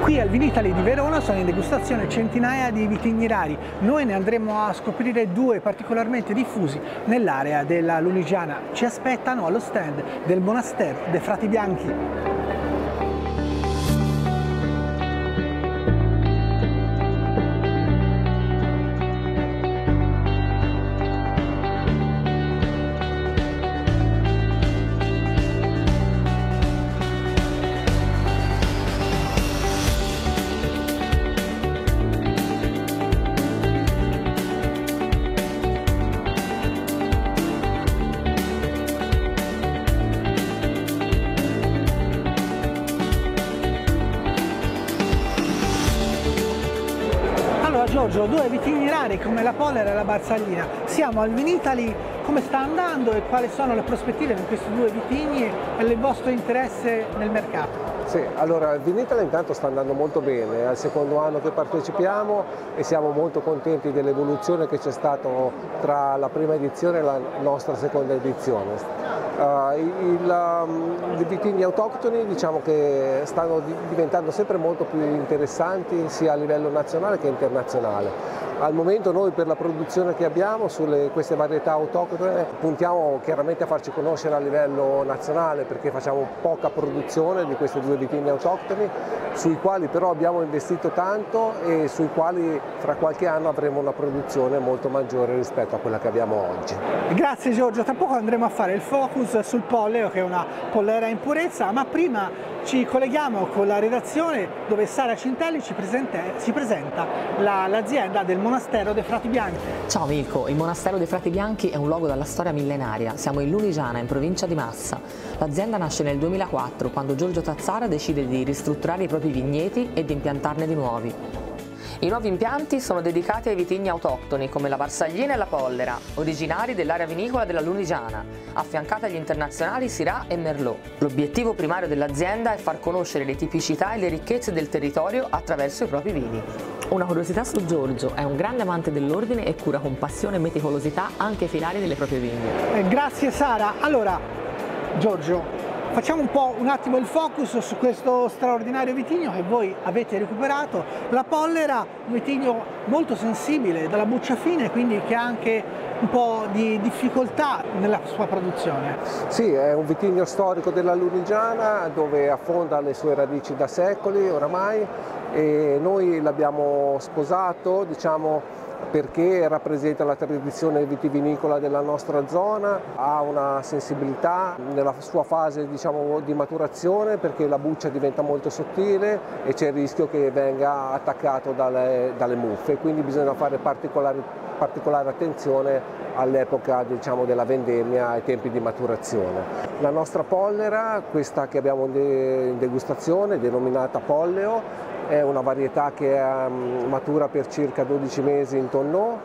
Qui al Vinitaly di Verona sono in degustazione centinaia di vitigni rari. Noi ne andremo a scoprire due particolarmente diffusi nell'area della Lunigiana. Ci aspettano allo stand del Monastero dei Frati Bianchi. Giorgio, due vitigni rari come la Pollera e la Barsaglina. Siamo al Vinitaly, come sta andando e quali sono le prospettive di questi due vitigni e il vostro interesse nel mercato? Sì, allora il Vinitaly intanto sta andando molto bene, è il secondo anno che partecipiamo e siamo molto contenti dell'evoluzione che c'è stato tra la prima edizione e la nostra seconda edizione. I vitigni autoctoni diciamo che stanno diventando sempre molto più interessanti sia a livello nazionale che internazionale. Al momento noi per la produzione che abbiamo su queste varietà autoctone puntiamo chiaramente a farci conoscere a livello nazionale perché facciamo poca produzione di questi due vitigni autoctoni sui quali però abbiamo investito tanto e sui quali fra qualche anno avremo una produzione molto maggiore rispetto a quella che abbiamo oggi. Grazie Giorgio, tra poco andremo a fare il focus sul Polleo che è una pollera in purezza, ma prima ci colleghiamo con la redazione dove Sara Cintelli ci presenta l'azienda del Monastero dei Frati Bianchi. Ciao Milko, il Monastero dei Frati Bianchi è un luogo dalla storia millenaria. Siamo in Lunigiana, in provincia di Massa. L'azienda nasce nel 2004 quando Giorgio Tazzara decide di ristrutturare i propri vigneti e di impiantarne di nuovi. I nuovi impianti sono dedicati ai vitigni autoctoni come la Barsaglina e la Pollera, originari dell'area vinicola della Lunigiana, affiancati agli internazionali Syrah e Merlot. L'obiettivo primario dell'azienda è far conoscere le tipicità e le ricchezze del territorio attraverso i propri vini. Una curiosità su Giorgio, è un grande amante dell'ordine e cura con passione e meticolosità anche i filari delle proprie vigne. Grazie Sara. Allora, Giorgio, facciamo un attimo il focus su questo straordinario vitigno che voi avete recuperato. La Pollera, un vitigno molto sensibile, dalla buccia fine, quindi che ha anche un po' di difficoltà nella sua produzione. Sì, è un vitigno storico della Lunigiana dove affonda le sue radici da secoli oramai e noi l'abbiamo sposato, diciamo, perché rappresenta la tradizione vitivinicola della nostra zona, ha una sensibilità nella sua fase diciamo, di maturazione perché la buccia diventa molto sottile e c'è il rischio che venga attaccato dalle muffe, quindi bisogna fare particolare attenzione all'epoca diciamo, della vendemmia ai tempi di maturazione. La nostra Pollera, questa che abbiamo in degustazione, denominata Polleo, è una varietà che matura per circa 12 mesi in tonneau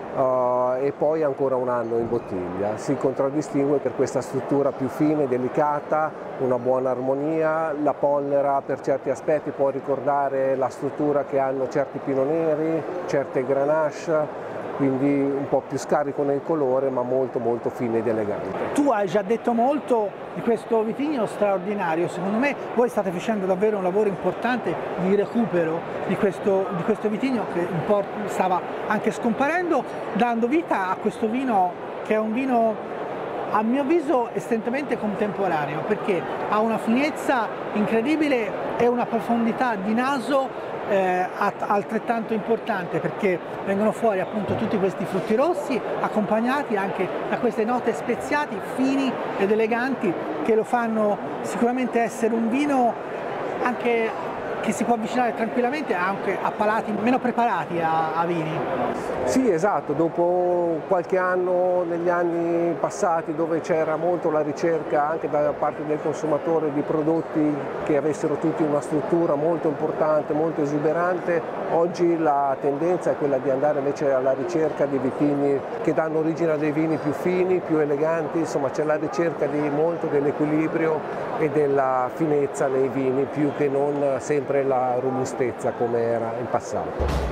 e poi ancora un anno in bottiglia. Si contraddistingue per questa struttura più fine, delicata, una buona armonia. La Pollera per certi aspetti può ricordare la struttura che hanno certi Pinot Neri, certe Grenache, quindi un po' più scarico nel colore ma molto molto fine ed elegante. Tu hai già detto molto di questo vitigno straordinario, secondo me voi state facendo davvero un lavoro importante di recupero di questo vitigno che stava anche scomparendo, dando vita a questo vino che è un vino a mio avviso estremamente contemporaneo perché ha una finezza incredibile e una profondità di naso altrettanto importante perché vengono fuori appunto tutti questi frutti rossi accompagnati anche da queste note speziati fini ed eleganti che lo fanno sicuramente essere un vino anche che si può avvicinare tranquillamente anche a palati meno preparati a vini. Sì, esatto, dopo qualche anno, negli anni passati dove c'era molto la ricerca anche da parte del consumatore di prodotti che avessero tutti una struttura molto importante, molto esuberante, oggi la tendenza è quella di andare invece alla ricerca di vitigni che danno origine a dei vini più fini, più eleganti, insomma c'è la ricerca di molto dell'equilibrio e della finezza nei vini più che non sempre la robustezza come era in passato.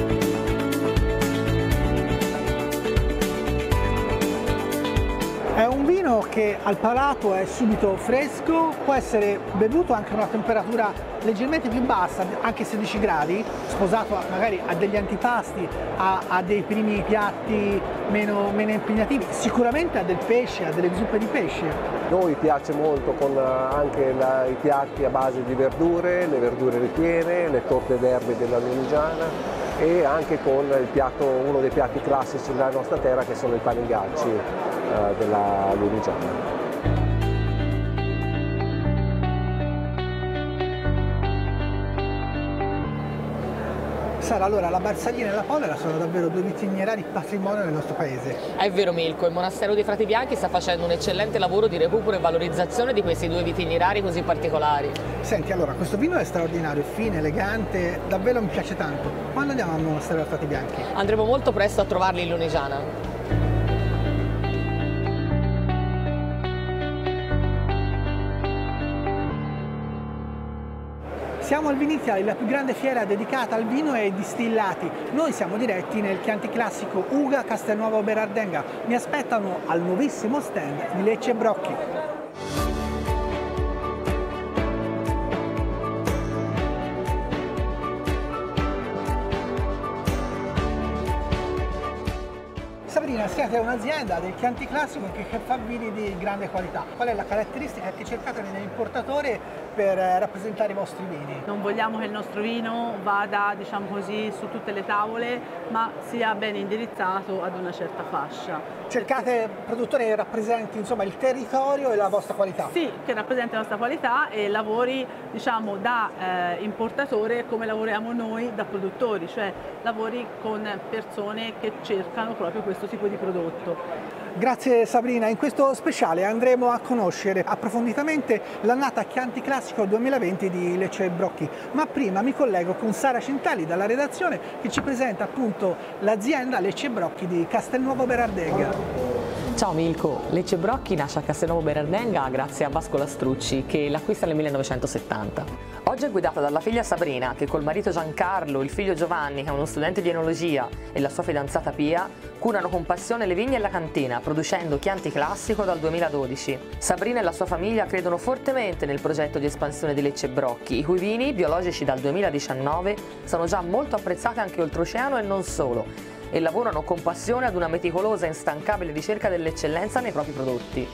È un vino che al palato è subito fresco, può essere bevuto anche a una temperatura leggermente più bassa, anche 16 gradi, sposato magari a degli antipasti, a dei primi piatti meno impegnativi, sicuramente a del pesce, a delle zuppe di pesce. Noi piace molto con anche i piatti a base di verdure, le verdure ripiene, le torte d'erbe della Lunigiana e anche con uno dei piatti classici della nostra terra che sono i panigacci della Lunigiana. Sara, allora la Barsaghina e la Pollera sono davvero due vitignerari patrimonio del nostro paese. È vero Milko, il monastero dei Frati Bianchi sta facendo un eccellente lavoro di recupero e valorizzazione di questi due vitignerari così particolari. Senti, allora, questo vino è straordinario, fine, elegante, davvero mi piace tanto. Quando andiamo al monastero dei Frati Bianchi? Andremo molto presto a trovarli in Lunigiana. Siamo al Viniziale, la più grande fiera dedicata al vino e ai distillati. Noi siamo diretti nel Chianti Classico Uga Castelnuovo Berardenga. Mi aspettano al nuovissimo stand di Lecce Brocchi. Sabrina, siete un'azienda del Chianti Classico che fa vini di grande qualità. Qual è la caratteristica che cercate nell'importatore per rappresentare i vostri vini? Non vogliamo che il nostro vino vada, diciamo così, su tutte le tavole, ma sia ben indirizzato ad una certa fascia. Cercate produttori che rappresenti, insomma, il territorio e la vostra qualità? Sì, che rappresenti la nostra qualità e lavori, diciamo, da importatore come lavoriamo noi da produttori, cioè lavori con persone che cercano proprio questo tipo di prodotto. Grazie Sabrina, in questo speciale andremo a conoscere approfonditamente l'annata Chianti Classico 2020 di Lecce Brocchi, ma prima mi collego con Sara Centelli dalla redazione che ci presenta appunto l'azienda Lecce Brocchi di Castelnuovo Berardenga. Ciao Milko, Lecce Brocchi nasce a Castelnuovo Berardenga grazie a Vasco Lastrucci che l'acquista nel 1970. Oggi è guidata dalla figlia Sabrina che col marito Giancarlo, il figlio Giovanni che è uno studente di enologia e la sua fidanzata Pia curano con passione le vigne e la cantina producendo Chianti Classico dal 2012. Sabrina e la sua famiglia credono fortemente nel progetto di espansione di Lecce Brocchi, i cui vini, biologici dal 2019, sono già molto apprezzati anche oltreoceano e non solo, e lavorano con passione ad una meticolosa e instancabile ricerca dell'eccellenza nei propri prodotti.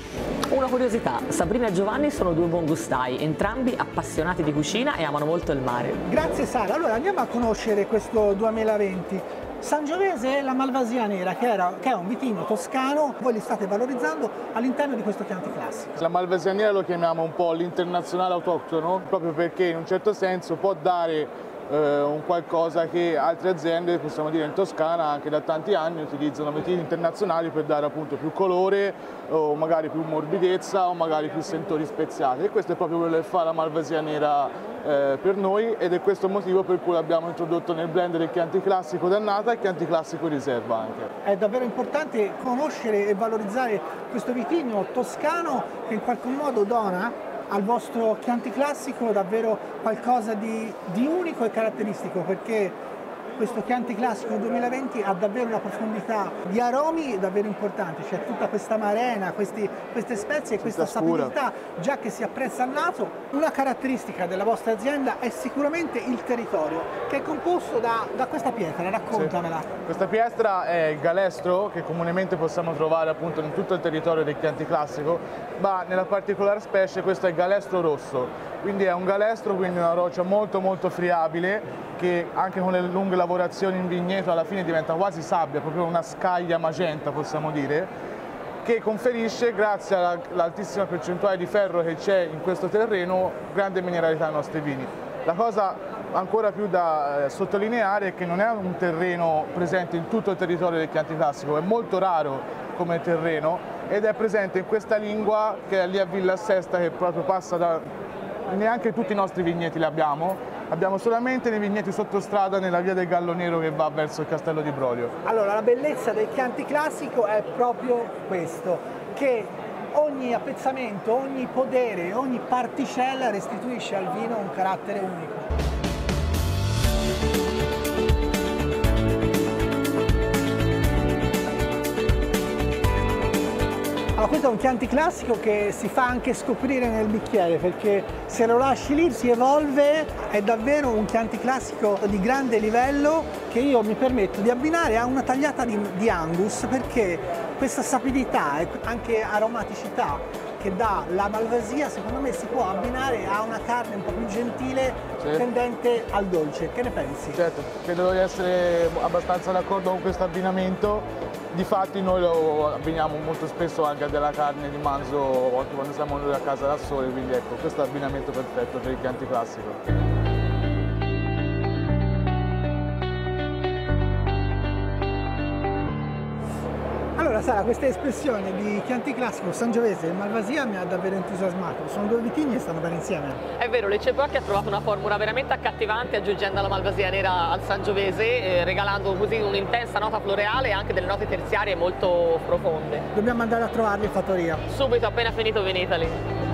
Una curiosità, Sabrina e Giovanni sono due buongustai, entrambi appassionati di cucina e amano molto il mare. Grazie Sara, allora andiamo a conoscere questo 2020. Sangiovese e la Malvasia Nera, che è un vitigno toscano, voi li state valorizzando all'interno di questo Chianti Classico. La Malvasia Nera lo chiamiamo un po' l'internazionale autoctono, proprio perché in un certo senso può dare un qualcosa che altre aziende, possiamo dire in Toscana, anche da tanti anni utilizzano vitigni internazionali per dare appunto più colore o magari più morbidezza o magari più sentori speziati, e questo è proprio quello che fa la Malvasia Nera per noi, ed è questo il motivo per cui l'abbiamo introdotto nel blend del Chianti Classico d'annata e Chianti Classico riserva anche. È davvero importante conoscere e valorizzare questo vitigno toscano che in qualche modo dona al vostro Chianti Classico davvero qualcosa di unico e caratteristico, perché questo Chianti Classico 2020 ha davvero una profondità di aromi davvero importante, c'è tutta questa marena, queste spezie e questa sapidità già che si apprezza al naso. Una caratteristica della vostra azienda è sicuramente il territorio, che è composto da questa pietra, raccontamela. Sì. Questa pietra è il galestro, che comunemente possiamo trovare appunto in tutto il territorio del Chianti Classico, ma nella particolare specie questo è il galestro rosso. Quindi è un galestro, quindi una roccia molto molto friabile, che anche con le lunghe lavorazioni in vigneto alla fine diventa quasi sabbia, proprio una scaglia magenta possiamo dire, che conferisce, grazie all'altissima percentuale di ferro che c'è in questo terreno, grande mineralità ai nostri vini. La cosa ancora più da sottolineare è che non è un terreno presente in tutto il territorio del Chianti Classico, è molto raro come terreno ed è presente in questa lingua che è lì a Villa Sesta, che proprio passa da... Neanche tutti i nostri vigneti li abbiamo solamente nei vigneti sottostrada nella via del Gallo Nero che va verso il Castello di Broglio. Allora, la bellezza del Chianti Classico è proprio questo, che ogni appezzamento, ogni podere, ogni particella restituisce al vino un carattere unico. Ma questo è un Chianti classico che si fa anche scoprire nel bicchiere, perché se lo lasci lì si evolve, è davvero un Chianti classico di grande livello che io mi permetto di abbinare a una tagliata di Angus, perché questa sapidità e anche aromaticità che dà la Malvasia secondo me si può abbinare a una carne un po' più gentile, tendente al dolce. Che ne pensi? Certo, credo di essere abbastanza d'accordo con questo abbinamento. Difatti noi lo abbiniamo molto spesso anche a della carne di manzo anche quando siamo noi a casa da soli, quindi ecco, questo è l'abbinamento perfetto per il Chianti classico. Allora Sara, queste espressioni di Chianti classico, Sangiovese e Malvasia mi ha davvero entusiasmato. Sono due vitigni e stanno bene insieme. È vero, l'Ecceporchi ha trovato una formula veramente accattivante aggiungendo la Malvasia nera al Sangiovese, regalando così un'intensa nota floreale e anche delle note terziarie molto profonde. Dobbiamo andare a trovarli in fattoria. Subito, appena finito Vinitaly.